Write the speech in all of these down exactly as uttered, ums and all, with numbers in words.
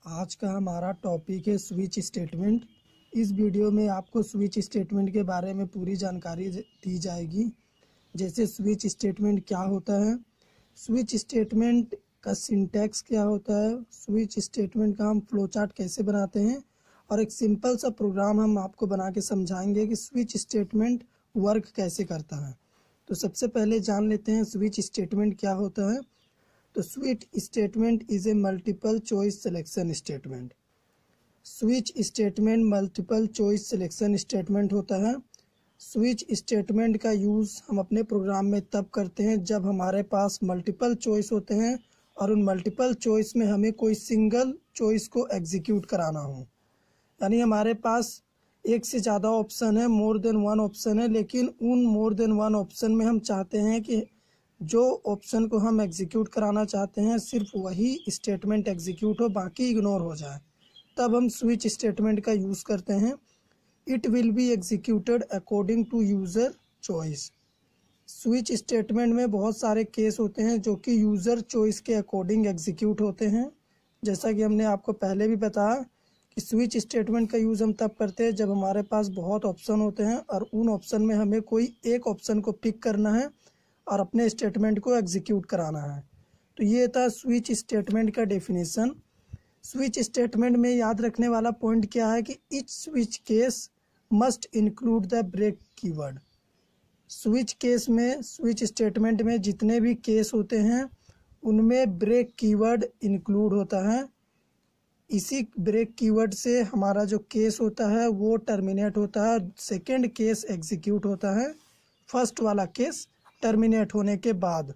आज का हमारा टॉपिक है स्विच स्टेटमेंट। इस वीडियो में आपको स्विच स्टेटमेंट के बारे में पूरी जानकारी दी जाएगी। जैसे स्विच स्टेटमेंट क्या होता है, स्विच स्टेटमेंट का सिंटैक्स क्या होता है, स्विच स्टेटमेंट का हम फ्लो चार्ट कैसे बनाते हैं, और एक सिंपल सा प्रोग्राम हम आपको बना के समझाएंगे कि स्विच स्टेटमेंट वर्क कैसे करता है। तो सबसे पहले जान लेते हैं स्विच स्टेटमेंट क्या होता है। तो switch statement is a multiple choice selection statement. Switch statement multiple choice selection statement होता है। स्विच स्टेटमेंट का यूज़ हम अपने प्रोग्राम में तब करते हैं जब हमारे पास मल्टीपल चॉइस होते हैं और उन मल्टीपल चॉइस में हमें कोई सिंगल चॉइस को एग्जीक्यूट कराना हो। यानी हमारे पास एक से ज़्यादा ऑप्शन है, मोर देन वन ऑप्शन है, लेकिन उन मोर देन वन ऑप्शन में हम चाहते हैं कि जो ऑप्शन को हम एग्जीक्यूट कराना चाहते हैं सिर्फ वही स्टेटमेंट एग्जीक्यूट हो, बाकी इग्नोर हो जाए, तब हम स्विच स्टेटमेंट का यूज़ करते हैं। It will be executed according to user choice. Switch statement में बहुत सारे केस होते हैं जो कि यूज़र चॉइस के अकॉर्डिंग एग्जीक्यूट होते हैं। जैसा कि हमने आपको पहले भी बताया कि स्विच स्टेटमेंट का यूज़ हम तब करते हैं जब हमारे पास बहुत ऑप्शन होते हैं और उन ऑप्शन में हमें कोई एक ऑप्शन को पिक करना है और अपने स्टेटमेंट को एग्जीक्यूट कराना है। तो ये था स्विच स्टेटमेंट का डेफिनेशन। स्विच स्टेटमेंट में याद रखने वाला पॉइंट क्या है कि each switch case must include the break keyword. Switch case में, स्विच स्टेटमेंट में जितने भी केस होते हैं उनमें ब्रेक कीवर्ड इंक्लूड होता है। इसी ब्रेक कीवर्ड से हमारा जो केस होता है वो टर्मिनेट होता है, सेकेंड केस एग्जीक्यूट होता है फर्स्ट वाला केस टर्मिनेट होने के बाद।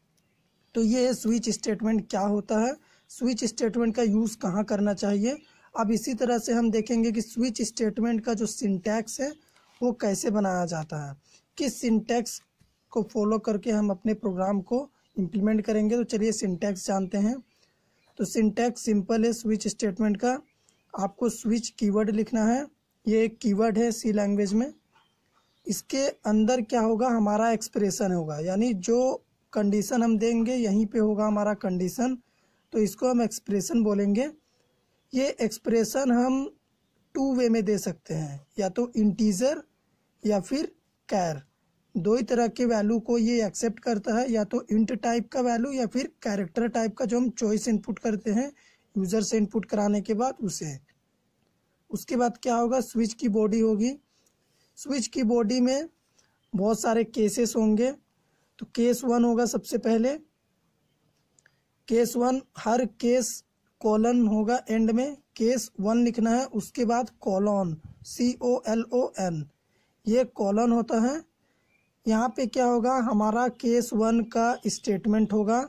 तो ये है स्विच स्टेटमेंट क्या होता है, स्विच स्टेटमेंट का यूज़ कहाँ करना चाहिए। अब इसी तरह से हम देखेंगे कि स्विच स्टेटमेंट का जो सिंटैक्स है वो कैसे बनाया जाता है, किस सिंटैक्स को फॉलो करके हम अपने प्रोग्राम को इम्प्लीमेंट करेंगे। तो चलिए सिंटैक्स जानते हैं। तो सिंटैक्स सिंपल है स्विच स्टेटमेंट का। आपको स्विच कीवर्ड लिखना है, ये एक कीवर्ड है सी लैंग्वेज में। इसके अंदर क्या होगा, हमारा एक्सप्रेशन होगा, यानी जो कंडीशन हम देंगे यहीं पे होगा हमारा कंडीशन, तो इसको हम एक्सप्रेशन बोलेंगे। ये एक्सप्रेशन हम टू वे में दे सकते हैं, या तो इंटीजर या फिर कैर, दो ही तरह के वैल्यू को ये एक्सेप्ट करता है, या तो इंट टाइप का वैल्यू या फिर कैरेक्टर टाइप का जो हम चॉइस इनपुट करते हैं यूज़र से इनपुट कराने के बाद उसे। उसके बाद क्या होगा, स्विच की बॉडी होगी। स्विच की बॉडी में बहुत सारे केसेस होंगे। तो केस वन होगा सबसे पहले। केस वन, हर केस कॉलन होगा एंड में, केस वन लिखना है। उसके बाद colon, C O L O N, ये कॉलन होता है। यहाँ पे क्या होगा, हमारा केस वन का स्टेटमेंट होगा।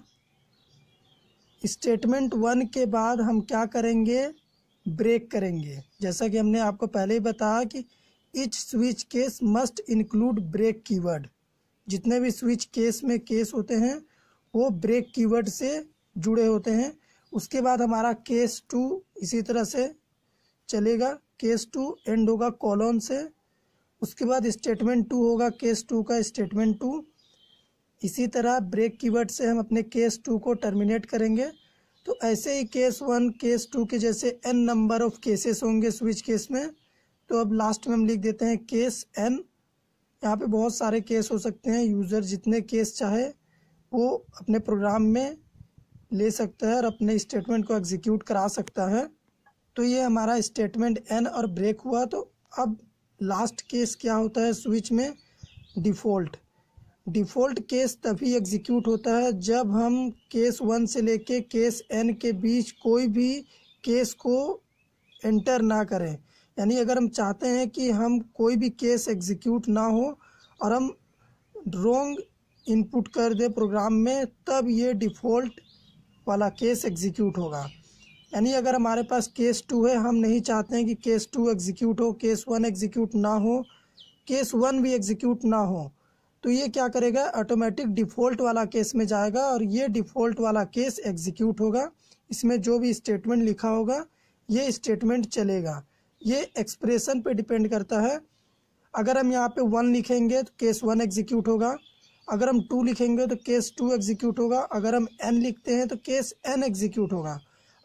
स्टेटमेंट वन के बाद हम क्या करेंगे, ब्रेक करेंगे। जैसा कि हमने आपको पहले ही बताया कि each switch case must include break keyword. जितने भी स्विच केस में केस होते हैं वो ब्रेक कीवर्ड से जुड़े होते हैं। उसके बाद हमारा केस टू इसी तरह से चलेगा, केस टू एंड होगा कॉलन से। उसके बाद स्टेटमेंट टू होगा केस टू का स्टेटमेंट टू। इसी तरह ब्रेक कीवर्ड से हम अपने केस टू को टर्मिनेट करेंगे। तो ऐसे ही केस वन केस टू के जैसे एन नंबर ऑफ केसेस होंगे स्विच केस में। तो अब लास्ट में हम लिख देते हैं केस एन। यहाँ पे बहुत सारे केस हो सकते हैं, यूज़र जितने केस चाहे वो अपने प्रोग्राम में ले सकता है और अपने स्टेटमेंट को एग्जीक्यूट करा सकता है। तो ये हमारा स्टेटमेंट एन और ब्रेक हुआ। तो अब लास्ट केस क्या होता है स्विच में, डिफ़ॉल्ट। डिफ़ॉल्ट केस तभी एग्जीक्यूट होता है जब हम केस वन से लेके केस एन के बीच कोई भी केस को एंटर ना करें। यानी अगर हम चाहते हैं कि हम कोई भी केस एग्जीक्यूट ना हो और हम रॉन्ग इनपुट कर दे प्रोग्राम में, तब ये डिफ़ॉल्ट वाला केस एग्जीक्यूट होगा। यानी अगर हमारे पास केस टू है, हम नहीं चाहते हैं कि केस टू एग्जीक्यूट हो, केस वन एग्जीक्यूट ना हो, केस वन भी एग्जीक्यूट ना हो, तो ये क्या करेगा, ऑटोमेटिक डिफ़ॉल्ट वाला केस में जाएगा और ये डिफ़ॉल्ट वाला केस एग्जीक्यूट होगा। इसमें जो भी स्टेटमेंट लिखा होगा ये स्टेटमेंट चलेगा। ये एक्सप्रेशन पे डिपेंड करता है। अगर हम यहाँ पे वन लिखेंगे तो केस वन एग्जीक्यूट होगा, अगर हम टू लिखेंगे तो केस टू एग्जीक्यूट होगा, अगर हम एन लिखते हैं तो केस एन एग्जीक्यूट होगा।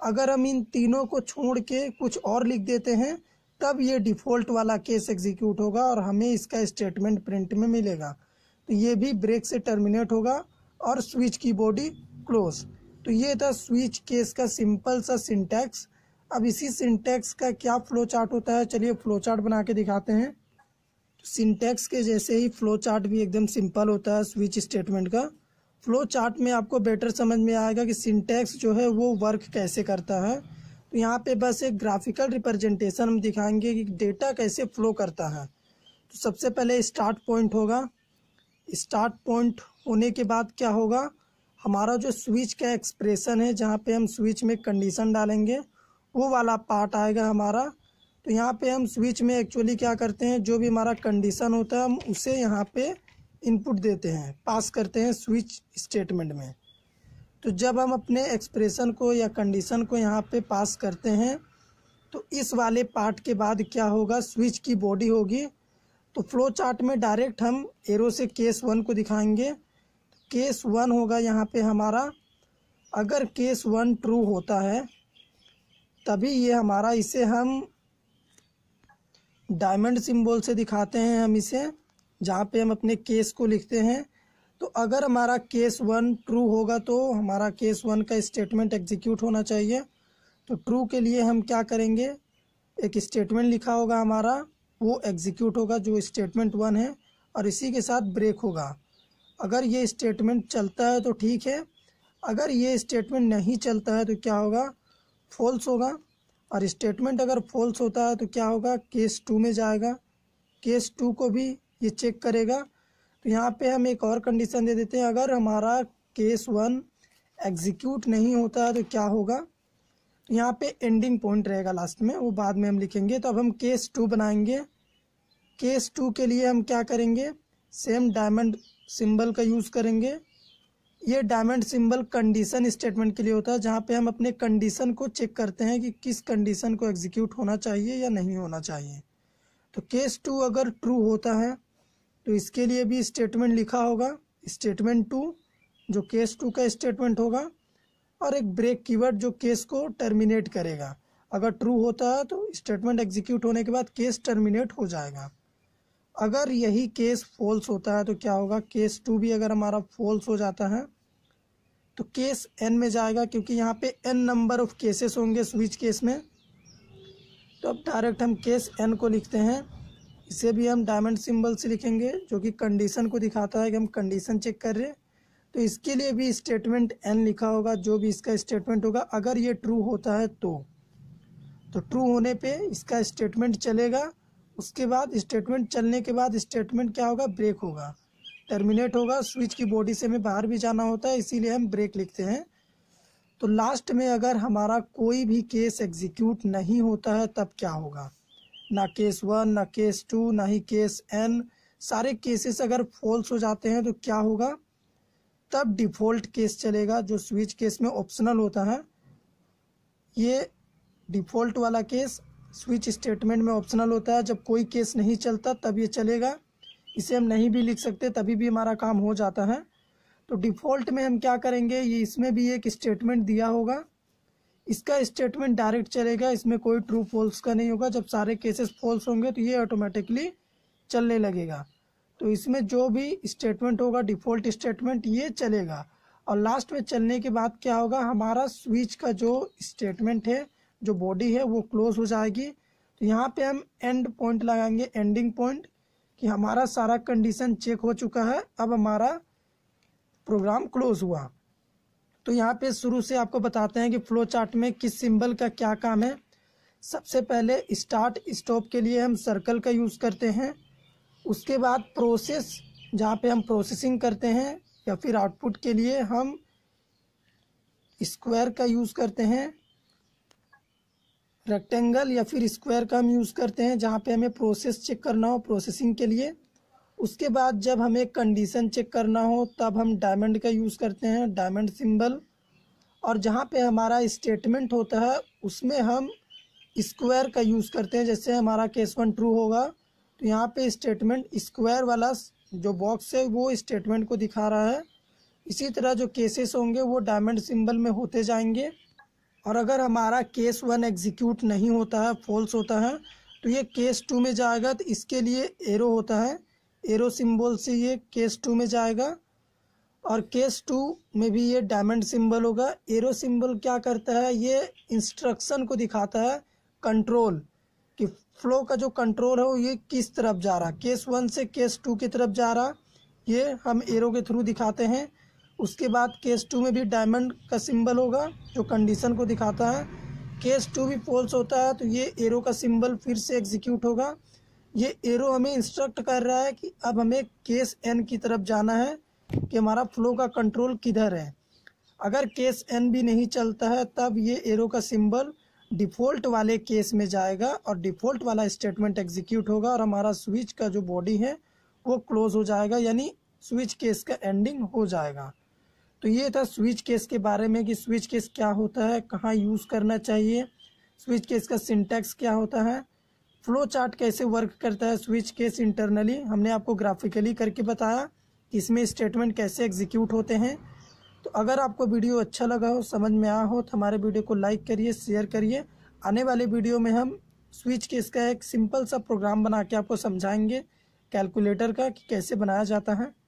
अगर हम इन तीनों को छोड़ के कुछ और लिख देते हैं तब ये डिफ़ॉल्ट वाला केस एग्जीक्यूट होगा और हमें इसका स्टेटमेंट प्रिंट में मिलेगा। तो ये भी ब्रेक से टर्मिनेट होगा और स्विच की बॉडी क्लोज। तो ये था स्विच केस का सिंपल सा सिंटैक्स। अब इसी सिंटैक्स का क्या फ्लो चार्ट होता है, चलिए फ्लो चार्ट बना के दिखाते हैं। सिंटैक्स के जैसे ही फ्लो चार्ट भी एकदम सिंपल होता है स्विच स्टेटमेंट का। फ्लो चार्ट में आपको बेटर समझ में आएगा कि सिंटैक्स जो है वो वर्क कैसे करता है। तो यहाँ पे बस एक ग्राफिकल रिप्रेजेंटेशन हम दिखाएंगे कि डेटा कैसे फ्लो करता है। तो सबसे पहले स्टार्ट पॉइंट होगा। स्टार्ट पॉइंट होने के बाद क्या होगा, हमारा जो स्विच का एक्सप्रेशन है जहाँ पे हम स्विच में कंडीशन डालेंगे वो वाला पार्ट आएगा हमारा। तो यहाँ पे हम स्विच में एक्चुअली क्या करते हैं, जो भी हमारा कंडीशन होता है हम उसे यहाँ पे इनपुट देते हैं, पास करते हैं स्विच स्टेटमेंट में। तो जब हम अपने एक्सप्रेशन को या कंडीशन को यहाँ पे पास करते हैं तो इस वाले पार्ट के बाद क्या होगा, स्विच की बॉडी होगी। तो फ्लो चार्ट में डायरेक्ट हम एरो से केस वन को दिखाएंगे। केस वन होगा यहाँ पे हमारा, अगर केस वन ट्रू होता है तभी ये हमारा, इसे हम डायमंड सिंबल से दिखाते हैं हम इसे, जहाँ पे हम अपने केस को लिखते हैं। तो अगर हमारा केस वन ट्रू होगा तो हमारा केस वन का स्टेटमेंट एग्जीक्यूट होना चाहिए। तो ट्रू के लिए हम क्या करेंगे, एक स्टेटमेंट लिखा होगा हमारा, वो एग्जीक्यूट होगा जो स्टेटमेंट वन है, और इसी के साथ ब्रेक होगा। अगर ये स्टेटमेंट चलता है तो ठीक है, अगर ये स्टेटमेंट नहीं चलता है तो क्या होगा, फॉल्स होगा। और स्टेटमेंट अगर फॉल्स होता है तो क्या होगा, केस टू में जाएगा, केस टू को भी ये चेक करेगा। तो यहाँ पे हम एक और कंडीशन दे देते हैं, अगर हमारा केस वन एग्जीक्यूट नहीं होता है तो क्या होगा। तो यहाँ पे एंडिंग पॉइंट रहेगा लास्ट में, वो बाद में हम लिखेंगे। तो अब हम केस टू बनाएंगे। केस टू के लिए हम क्या करेंगे, सेम डायमंड सिंबल का यूज़ करेंगे। ये डायमंड सिंबल कंडीशन स्टेटमेंट के लिए होता है, जहाँ पे हम अपने कंडीशन को चेक करते हैं कि किस कंडीशन को एग्जीक्यूट होना चाहिए या नहीं होना चाहिए। तो केस टू अगर ट्रू होता है तो इसके लिए भी स्टेटमेंट लिखा होगा, स्टेटमेंट टू जो केस टू का स्टेटमेंट होगा, और एक ब्रेक कीवर्ड जो केस को टर्मिनेट करेगा। अगर ट्रू होता है तो स्टेटमेंट एग्जीक्यूट होने के बाद केस टर्मिनेट हो जाएगा। अगर यही केस फॉल्स होता है तो क्या होगा, केस टू भी अगर हमारा फॉल्स हो जाता है तो केस एन में जाएगा, क्योंकि यहाँ पे एन नंबर ऑफ केसेस होंगे स्विच केस में। तो अब डायरेक्ट हम केस एन को लिखते हैं, इसे भी हम डायमंड सिंबल से लिखेंगे जो कि कंडीशन को दिखाता है कि हम कंडीशन चेक कर रहे हैं। तो इसके लिए भी स्टेटमेंट एन लिखा होगा, जो भी इसका स्टेटमेंट होगा। अगर ये ट्रू होता है तो तो ट्रू होने पे इसका स्टेटमेंट चलेगा। उसके बाद स्टेटमेंट चलने के बाद स्टेटमेंट क्या होगा, ब्रेक होगा, टर्मिनेट होगा। स्विच की बॉडी से हमें बाहर भी जाना होता है, इसीलिए हम ब्रेक लिखते हैं। तो लास्ट में अगर हमारा कोई भी केस एग्जीक्यूट नहीं होता है तब क्या होगा, ना केस वन, ना केस टू, ना ही केस एन, सारे केसेस अगर फॉल्स हो जाते हैं तो क्या होगा, तब डिफ़ॉल्ट केस चलेगा जो स्विच केस में ऑप्शनल होता है। ये डिफ़ॉल्ट वाला केस स्विच स्टेटमेंट में ऑप्शनल होता है, जब कोई केस नहीं चलता तब ये चलेगा। इसे हम नहीं भी लिख सकते तभी भी हमारा काम हो जाता है। तो डिफ़ॉल्ट में हम क्या करेंगे, ये इसमें भी एक स्टेटमेंट दिया होगा, इसका स्टेटमेंट डायरेक्ट चलेगा, इसमें कोई ट्रू फॉल्स का नहीं होगा। जब सारे केसेस फॉल्स होंगे तो ये ऑटोमेटिकली चलने लगेगा। तो इसमें जो भी स्टेटमेंट होगा डिफ़ॉल्ट स्टेटमेंट ये चलेगा। और लास्ट में चलने के बाद क्या होगा, हमारा स्विच का जो स्टेटमेंट है, जो बॉडी है, वो क्लोज हो जाएगी। तो यहाँ पे हम एंड पॉइंट लगाएंगे, एंडिंग पॉइंट, कि हमारा सारा कंडीशन चेक हो चुका है, अब हमारा प्रोग्राम क्लोज हुआ। तो यहाँ पे शुरू से आपको बताते हैं कि फ्लो चार्ट में किस सिंबल का क्या काम है। सबसे पहले स्टार्ट स्टॉप के लिए हम सर्कल का यूज़ करते हैं। उसके बाद प्रोसेस, जहाँ पे हम प्रोसेसिंग करते हैं, या फिर आउटपुट के लिए हम स्क्वायर का यूज़ करते हैं। रेक्टेंगल या फिर स्क्वायर का हम यूज़ करते हैं जहाँ पे हमें प्रोसेस चेक करना हो, प्रोसेसिंग के लिए। उसके बाद जब हमें कंडीशन चेक करना हो तब हम डायमंड का यूज़ करते हैं, डायमंड सिंबल। और जहाँ पे हमारा स्टेटमेंट होता है उसमें हम स्क्वायर का यूज़ करते हैं। जैसे हमारा केस वन ट्रू होगा तो यहाँ पे स्टेटमेंट स्क्वायर वाला जो बॉक्स है वो स्टेटमेंट को दिखा रहा है। इसी तरह जो केसेस होंगे वो डायमंड सिंबल में होते जाएंगे। और अगर हमारा केस वन एग्जीक्यूट नहीं होता है, फॉल्स होता है, तो ये केस टू में जाएगा। तो इसके लिए एरो होता है, एरो सिंबल से ये केस टू में जाएगा। और केस टू में भी ये डायमंड सिंबल होगा। एरो सिंबल क्या करता है, ये इंस्ट्रक्शन को दिखाता है, कंट्रोल कि फ्लो का जो कंट्रोल है वो ये किस तरफ जा रहा, केस वन से केस टू की तरफ जा रहा, ये हम एरो के थ्रू दिखाते हैं। उसके बाद केस टू में भी डायमंड का सिंबल होगा जो कंडीशन को दिखाता है। केस टू भी फॉल्स होता है तो ये एरो का सिंबल फिर से एग्जीक्यूट होगा। ये एरो हमें इंस्ट्रक्ट कर रहा है कि अब हमें केस एन की तरफ जाना है, कि हमारा फ्लो का कंट्रोल किधर है। अगर केस एन भी नहीं चलता है तब ये एरो का सिंबल डिफ़ॉल्ट वाले केस में जाएगा और डिफ़ॉल्ट वाला स्टेटमेंट एग्जीक्यूट होगा और हमारा स्विच का जो बॉडी है वो क्लोज हो जाएगा, यानी स्विच केस का एंडिंग हो जाएगा। तो ये था स्विच केस के बारे में कि स्विच केस क्या होता है, कहाँ यूज़ करना चाहिए, स्विच केस का सिंटैक्स क्या होता है, फ्लो चार्ट कैसे वर्क करता है स्विच केस इंटरनली, हमने आपको ग्राफिकली करके बताया कि इसमें स्टेटमेंट कैसे एग्जीक्यूट होते हैं। तो अगर आपको वीडियो अच्छा लगा हो, समझ में आया हो, तो हमारे वीडियो को लाइक करिए, शेयर करिए। आने वाले वीडियो में हम स्विच केस का एक सिंपल सा प्रोग्राम बना के आपको समझाएंगे कैलकुलेटर का कि कैसे बनाया जाता है।